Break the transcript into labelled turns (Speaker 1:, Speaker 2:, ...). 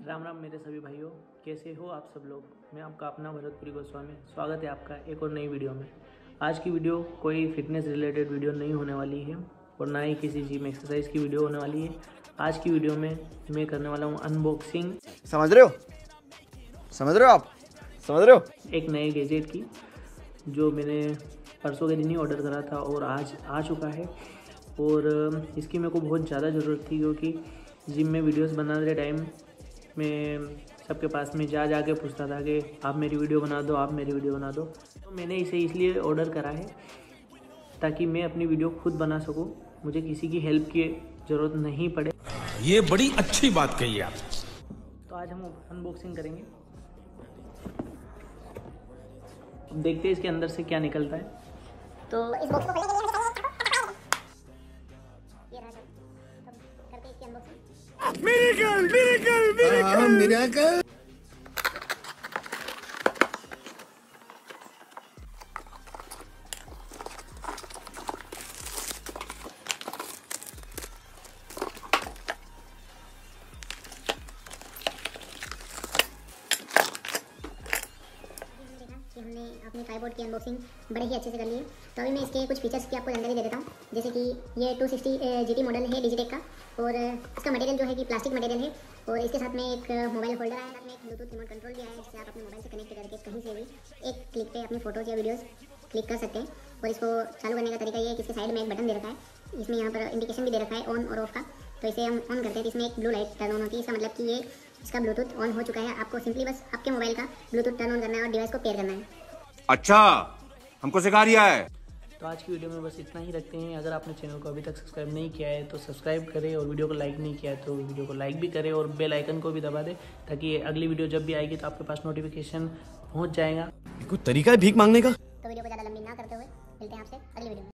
Speaker 1: राम राम मेरे सभी भाइयों, कैसे हो आप सब लोग। मैं आपका अपना भरतपुरी गोस्वामी, स्वागत है आपका एक और नई वीडियो में। आज की वीडियो कोई फिटनेस रिलेटेड वीडियो नहीं होने वाली है और ना ही किसी जिम एक्सरसाइज की वीडियो होने वाली है। आज की वीडियो में मैं करने वाला हूँ अनबॉक्सिंग।
Speaker 2: समझ रहे हो आप समझ रहे हो
Speaker 1: एक नए गैजेट की, जो मैंने परसों के दिन ही ऑर्डर करा था और आज आ चुका है। और इसकी मेरे को बहुत ज़्यादा ज़रूरत थी, क्योंकि जिम में वीडियोस बनाते टाइम मैं सबके पास में जा के पूछता था कि आप मेरी वीडियो बना दो, आप मेरी वीडियो बना दो। तो मैंने इसे इसलिए ऑर्डर करा है ताकि मैं अपनी वीडियो खुद बना सकूं, मुझे किसी की हेल्प की ज़रूरत नहीं पड़े।
Speaker 3: ये बड़ी अच्छी बात कही आप।
Speaker 1: तो आज हम अनबॉक्सिंग करेंगे, देखते हैं इसके अंदर से क्या निकलता है।
Speaker 4: तो इस बॉक्स को खोलने के लिए ये रहा सब, तब करते हैं इसकी अनबॉक्सिंग।
Speaker 2: मिरेकल
Speaker 4: कि हमने अपने ट्राइपॉड की अनबॉक्सिंग बड़े ही अच्छे से कर ली है। तो अभी मैं इसके कुछ फीचर्स की आपको जानकारी दे देता हूँ। जैसे कि ये 260 GT मॉडल है डिजिटेक का, और इसका मटेरियल जो है कि प्लास्टिक मटेरियल है। और इसके साथ में एक मोबाइल होल्डर आया है, साथ में एक ब्लूटूथ रिमोट कंट्रोल भी आया है, जिससे आप अपने मोबाइल से कनेक्ट करके कहीं से भी एक क्लिक पे अपनी फोटोज़ या वीडियोज़ क्लिक कर सकते हैं। और इसको चालू करने का तरीका ये है कि इसके साइड में एक बटन दे रखा है, इसमें यहाँ पर इंडिकेशन भी दे रखा है ऑन और ऑफ का। तो इसे हम ऑन करते हैं तो इसमें एक ब्लू लाइट टर्न ऑन होती है। इसका मतलब कि ये इसका ब्लूटूथ ऑन हो चुका है। आपको सिंपली बस आपके मोबाइल का ब्लूटूथ टर्न ऑन करना है और डिवाइस को पेयर करना है।
Speaker 3: अच्छा, हमको सिखा रिया है।
Speaker 1: तो आज की वीडियो में बस इतना ही रखते हैं। अगर आपने चैनल को अभी तक सब्सक्राइब नहीं किया है तो सब्सक्राइब करें, और वीडियो को लाइक नहीं किया है तो वीडियो को लाइक भी करें और बेल आइकन को भी दबा दें, ताकि अगली वीडियो जब भी आएगी तो आपके पास नोटिफिकेशन पहुंच जाएगा।
Speaker 2: कोई तरीका है भीख मांगने का।
Speaker 4: तो वीडियो को ज़्यादा लंबी ना करते हुए मिलते हैं आपसे अगली वीडियो में।